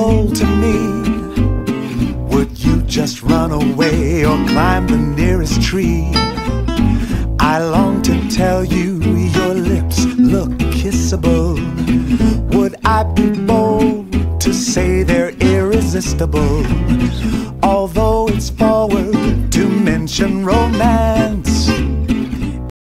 soul to me. Would you just run away or climb the nearest tree? I long to tell you your lips look kissable. Would I be bold to say they're irresistible? Although it's forward to mention romance,